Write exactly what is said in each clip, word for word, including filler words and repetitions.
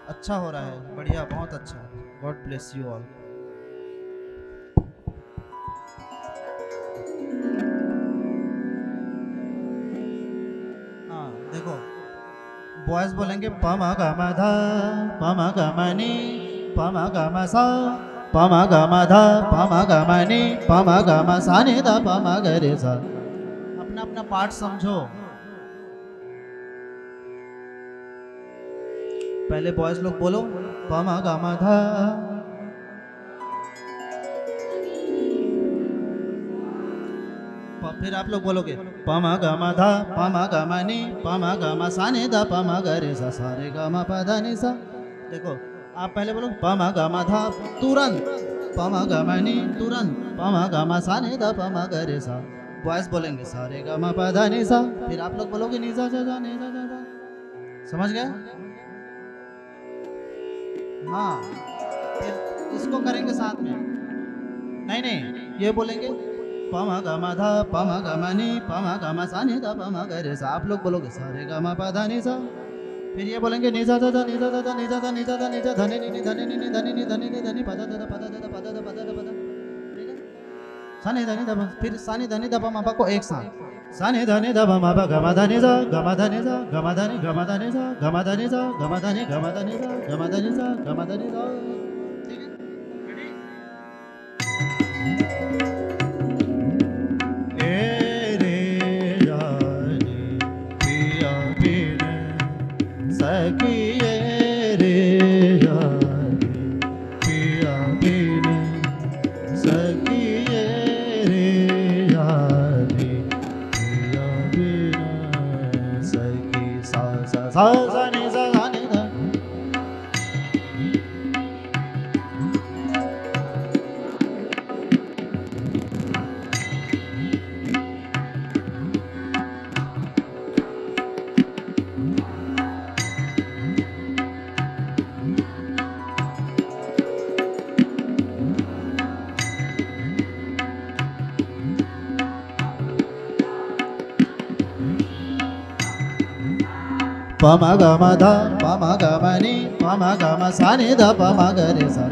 अच्छा हो रहा है, बढ़िया, बहुत अच्छा। God bless you all. हाँ देखो, बॉयज बोलेंगे प म ग म ध प म ग म नि प म ग म सा प म ग म ध प म ग म नि प म ग म सा नि ध प म ग रे सा। अपना अपना पार्ट समझो। पहले बॉयज लोग बोलो प म ग म ध, फिर आप लोग बोलोगे प म ग म ध प म ग म नि प म ग म सा नि ध प म ग रे सा सा रे ग म प ध नि सा। देखो, आप पहले बोलो प म ग म ध तुरंत, प म ग म नि तुरंत, प म ग म सा नि ध प म ग रे सा। बॉयज बोलेंगे सा रे ग म प ध नि सा, फिर आप लोग बोलोगे नि सा सा सा नि सा सा सा। समझ गए? हाँ, फिर इसको करेंगे साथ में। नहीं नहीं, ये बोलेंगे प म ग म ध प म ग म नि प म ग म सा नि ध प म ग रे सा। आप लोग बोलोगे सा रे ग म प ध नि सा। फिर ये बोलेंगे नि सा सा सा नि सा सा सा नि सा सा नि सा सा नि सा ध नि नि नि ध नि नि नि ध नि नि ध नि नि ध नि प ध ध ध प ध ध ध प ध ध प ध ध प ध। ठीक है, सा नि ध नि ध प, फिर सा नि ध नि ध प म प को एक साथ, सा नि ध नि ध प म प ग म ध नि सा ग म ध नि सा ग म ध नि ग म ध नि सा ग म ध नि सा ग म ध नि ग म ध नि सा ग म ध नि सा ग म ध नि सा। ठीक है, रेडी? ए रे जानी पिया बिन सखी, ए रे जानी पिया बिन सखी, ए रे जानी पिया बिन सखी। सा सा सा सा नि सा सा नि ध। प म ग म ध प म ग म नि प म ग म सा नि ध प म ग रे सा।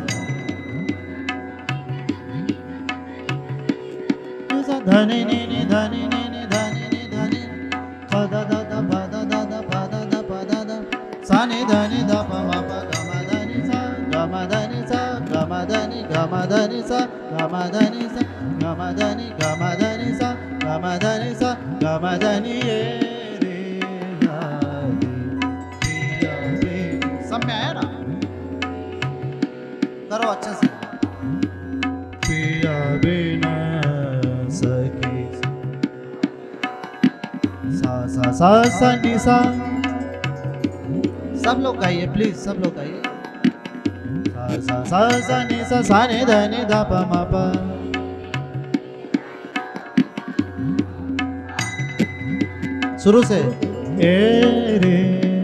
ध नि नि नि ध नि नि नि ध नि नि ध नि प ध ध ध प ध ध ध प ध ध प ध ध सा नि ध नि ध प म प ग म ध नि सा ग म ध नि सा ग म ध नि ग म ध नि सा ग म ध नि सा ग म ध नि ग म ध नि सा ग म ध नि सा ग म ध नि। ए रे जानी पिया बिन, सब में आया ना? करो अच्छे से। पिया बिन सखी, सा सा सा सा नि सा। सब लोग गाइए प्लीज, सब लोग गाइए। सा सा सा सा नि सा सा नि ध नि ध प म प। शुरू से। ए रे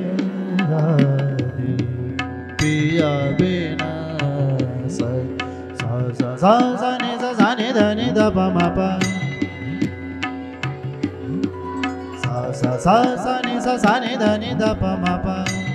जानी पिया बिन सखी, सा सा सा सा नि सा सा नि ध नि ध प म प। सा सा सा सा नि सा सा नि ध नि ध प म प।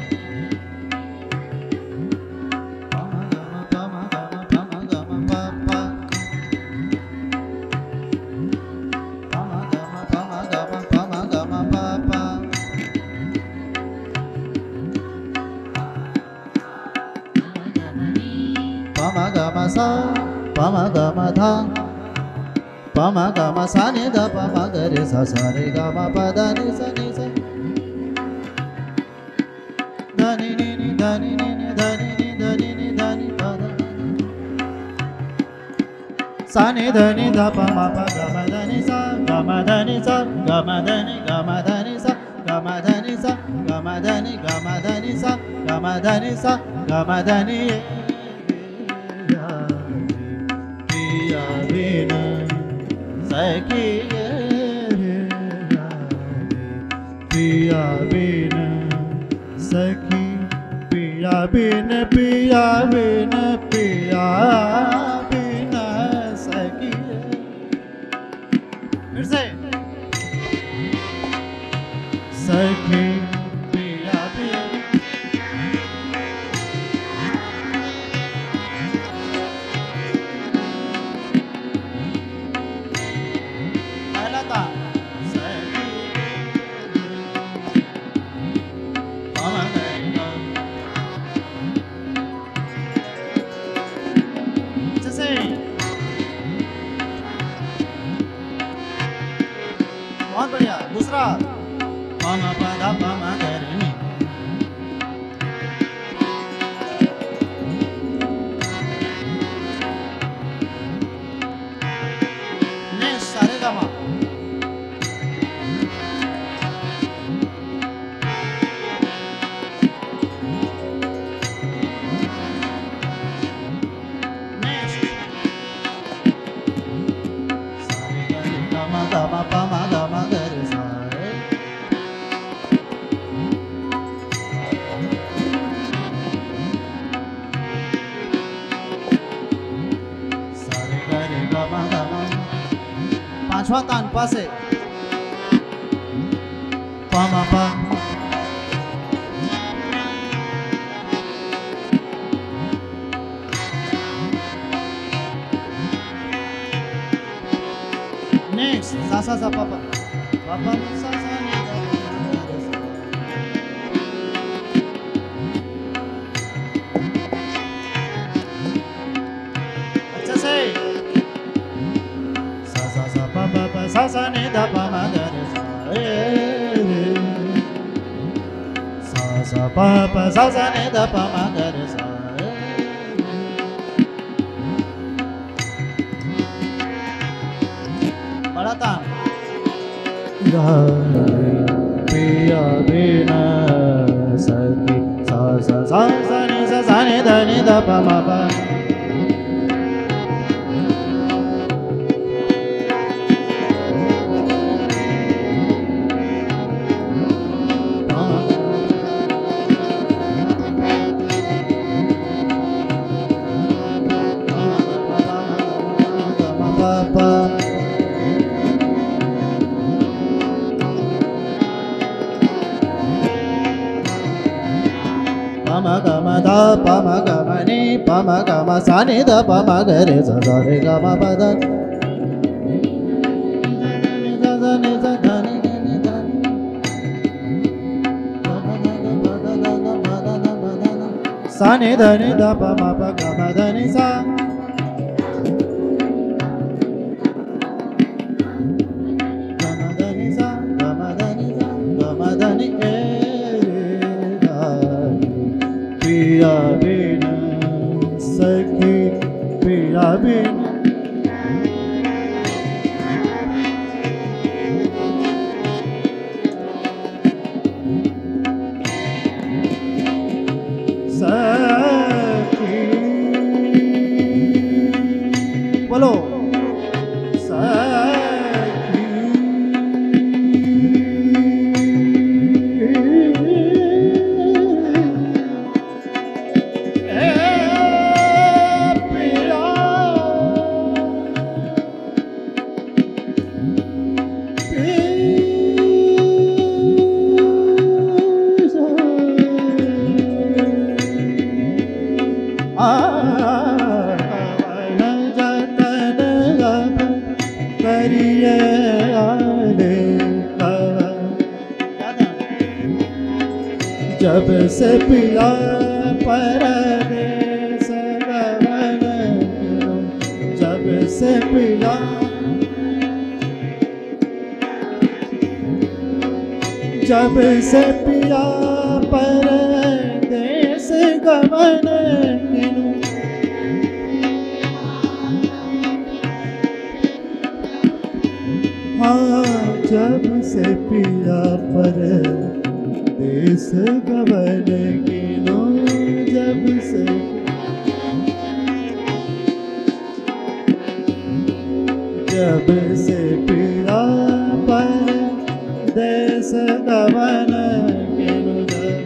प म ग म सा प म ग म ध प म ग म सा नि ध प म ग रे सा सा रे ग म प ध नि सा नि सा ध नि नि नि ध नि नि नि ध नि नि ध नि नि ध नि प ध सा नि ध नि ध प म प ग म ध नि सा ग म ध नि सा ग म ध नि ग म ध नि सा ग म ध नि सा ग म ध नि ग म ध नि सा ग म ध नि सा ग म ध नि। पिया बिन सखी, ए रे जानी पिया बिन सखी, पिया बिन पिया बिन पिया बिन सखी। फिर से। सखी पिया बिन भैया दूसरा पम पद पम गरे नी नेक्स्ट सारे गा मा Gama pama gama gare sare sare gare gama gama पांचवा तान पासे pama pa next sa sa sa papa papa sa sa ni अच्छा से sa sa sa papa pa sa sa ni da pa ma ga re sa sa sa papa sa sa ni da pa ma ga re sa पिया बिना सखी सा सा सा सा नि सा सा नि ध नि ध प म प pama gama da pama gama ni pama gama sa ni da pama ga re sa sa re ga ma pa da ni sa sa ni sa da ni ni da sa ni da ni da pa ma pa ga ma da ni sa ga ma da ni sa ga ma da ni sa ga ma da ni e पिया बिना सखी पिया बिना सखी बोलो जब से पिया परदेस गवन जब से पिया जब से पिया परदेस गवन हाँ जब से पिया परदेस गवन किनो जब से जब से पिया परदेस गवन किनो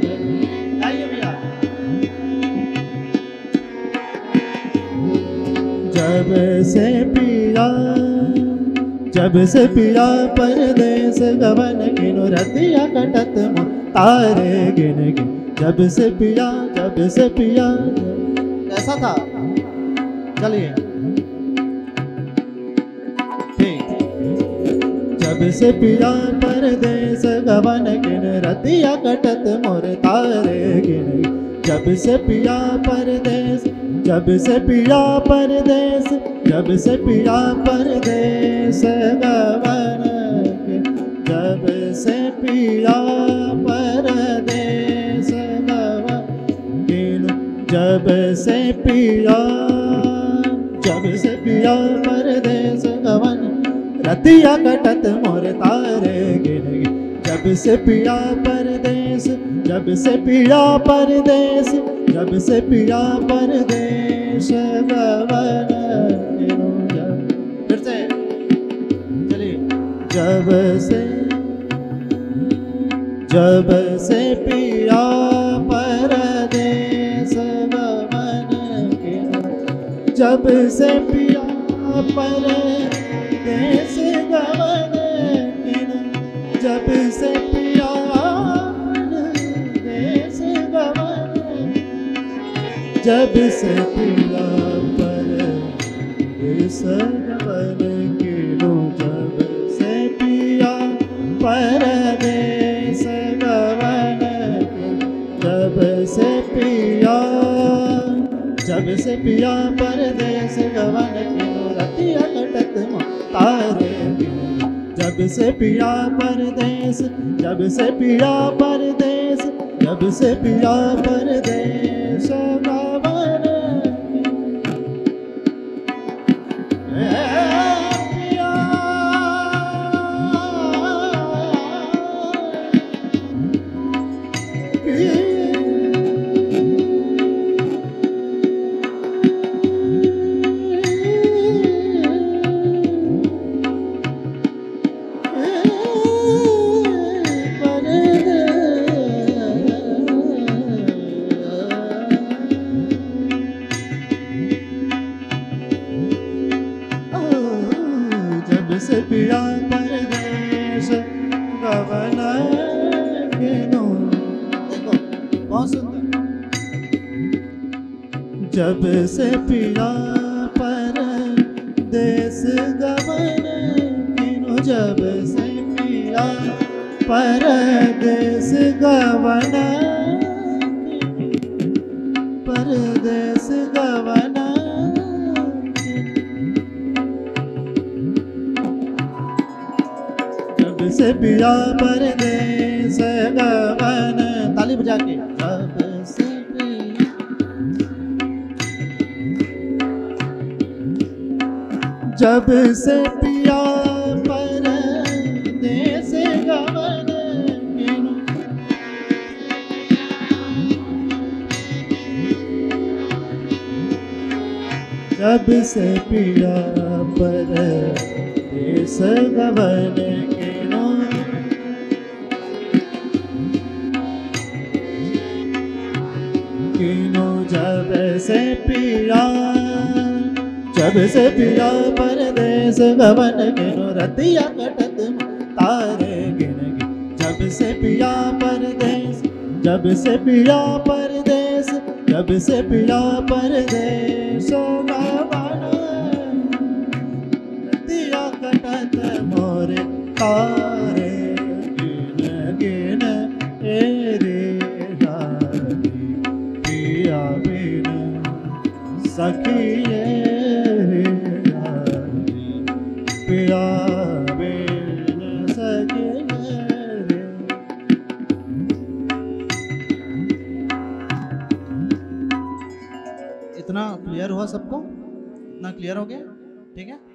जब से पिया जब से पिया परदेस गवन किनो रतिया कटत तारे गिन गिन जब से पिया जब से पिया कैसा था चलिए ठीक जब से पिया परदेस गवन किन रतिया कटत मोर तारे गिन जब से पिया परदेस जब से पिया परदेस जब से पिया परदेस गवन जब से पिया परदेस गवन किनु जब से पिया जब से पिया परदेस गवन रतिया कटत मोर तारे गिन गिन जब से पिया परदेस जब से पिया परदेस जब से पिया परदेस गवन किनु फिर से चलिए जब से जब से पिया परदेस गवन किनु जब से पिया परदेस गवन किनु जब से पिया परदेस गवन जब से पिया परदेस गवन किनु जब से पिया परदेस गवन जब से पिया जब से पिया परदेस गवन किनु रतिया कटत तारे जब से पिया परदेस जब से पिया परदेस जब से पिया परदेस गवन से पिया परदेस गवन किनु देखो बहुत सुंदर जब से पिया परदेस गवन किनु जब से पिया परदेस गवन परदेस गवन से पिया परदेस गवन ताली बजा के जब से पिया जब से पिया परदेस गवन किनु जब से पिया परदेस गवन किनु जब से पिया जब से पिया परदेस गवन किनु रतिया कटत तारे गिन गिन जब से पिया परदेस जब से पिया परदेस जब से पिया परदेस गवन रतिया कटत मोर तारे गिन गिन ए रे सखिए पिया बिन सखिए इतना क्लियर हुआ सबको? इतना क्लियर हो गया? ठीक है।